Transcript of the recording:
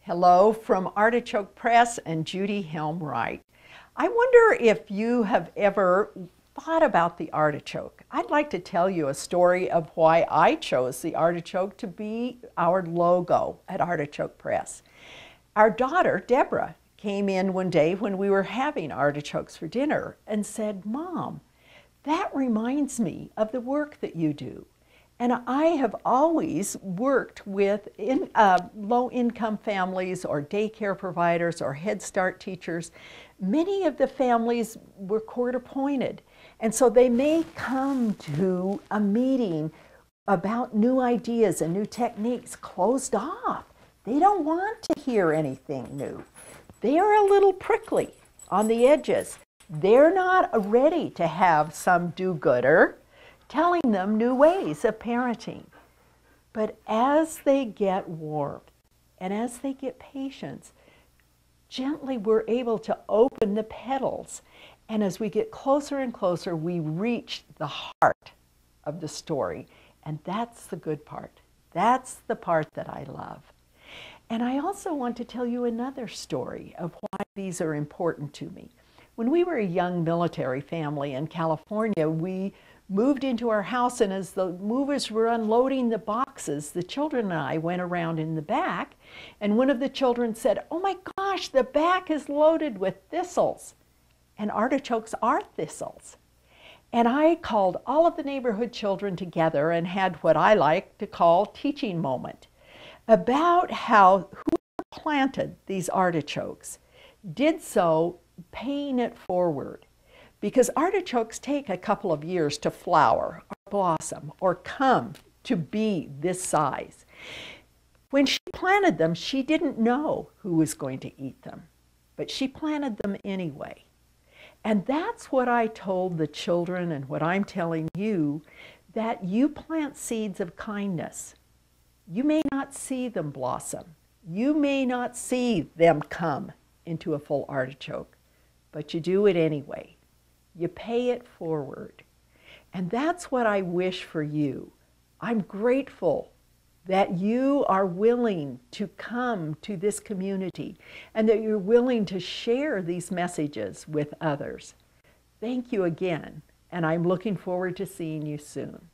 Hello from Artichoke Press and Judy Helmwright. I wonder if you have ever thought about the artichoke. I'd like to tell you a story of why I chose the artichoke to be our logo at Artichoke Press. Our daughter, Deborah, came in one day when we were having artichokes for dinner and said, "Mom, that reminds me of the work that you do. And I have always worked with low-income families or daycare providers or Head Start teachers. Many of the families were court-appointed, and so they may come to a meeting about new ideas and new techniques closed off. They don't want to hear anything new. They're a little prickly on the edges. They're not ready to have some do-gooder telling them new ways of parenting. But as they get warmth and as they get patience, gently we're able to open the petals. And as we get closer and closer, we reach the heart of the story. And that's the good part. That's the part that I love. And I also want to tell you another story of why these are important to me. When we were a young military family in California, we moved into our house, and as the movers were unloading the boxes, the children and I went around in the back, and one of the children said, "Oh my gosh, the back is loaded with thistles." And artichokes are thistles. And I called all of the neighborhood children together and had what I like to call teaching moment about how whoever planted these artichokes did so paying it forward. Because artichokes take a couple of years to flower or blossom or come to be this size. When she planted them, she didn't know who was going to eat them, but she planted them anyway. And that's what I told the children and what I'm telling you, that you plant seeds of kindness. You may not see them blossom. You may not see them come into a full artichoke, but you do it anyway. You pay it forward. And that's what I wish for you. I'm grateful that you are willing to come to this community and that you're willing to share these messages with others. Thank you again, and I'm looking forward to seeing you soon.